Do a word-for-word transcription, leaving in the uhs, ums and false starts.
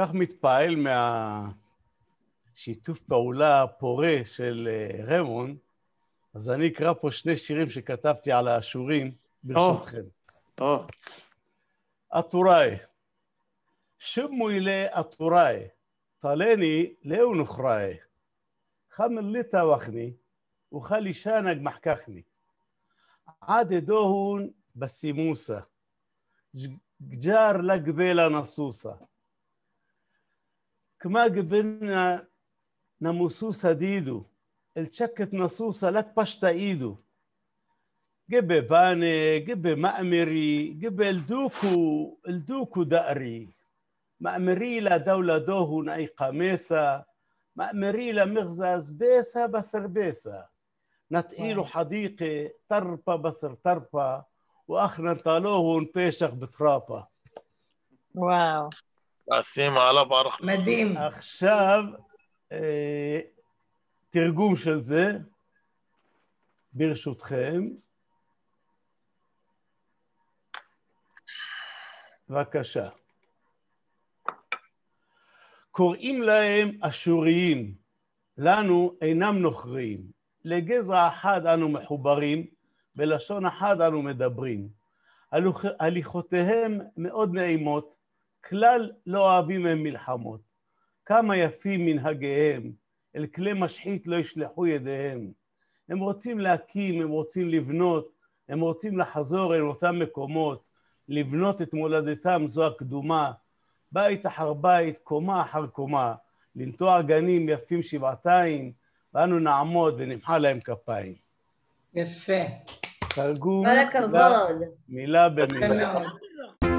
כך מתפעל מהשיתוף פעולה הפורה של רמון, אז אני אקרא פה שני שירים שכתבתי על האשורים, ברשותכם. או. אטוראי, שמו אילי אטוראי, طالني لو نخراي خملتا وخني وخلي شانق محكخني عاد دوهن بسيموسة جار لقبيلة نصوصة كما قبلنا نموسوسة ديدو الشكت نصوصة لك بشتا ايدو قبل باني قبل مأمري قبل الدوكو الدوكو دأري مأمري لا دولة دوهن أي قميسة مأمري لا مغزز بيسة بسر بيسة نتقيلو حديقي طربة بسر طربة وأخنا طالوهن بيشخ بترابة. واو عسيم على برخ מדהים. עכשיו אה, תרגום של זה, ברשותכם. בבקשה. קוראים להם אשוריים, לנו אינם נוכריים. לגזע אחד אנו מחוברים, בלשון אחד אנו מדברים. הליכותיהם מאוד נעימות, כלל לא אוהבים הם מלחמות. כמה יפים מנהגיהם, אל כלי משחית לא ישלחו ידיהם. הם רוצים להקים, הם רוצים לבנות, הם רוצים לחזור אל אותם מקומות, לבנות את מולדתם זו הקדומה, בית אחר בית, קומה אחר קומה, לנטוע גנים יפים שבעתיים, ואנו נעמוד ונמחא להם כפיים. יפה. תרגום כל הכבוד. מילה במילה. יפה מאוד.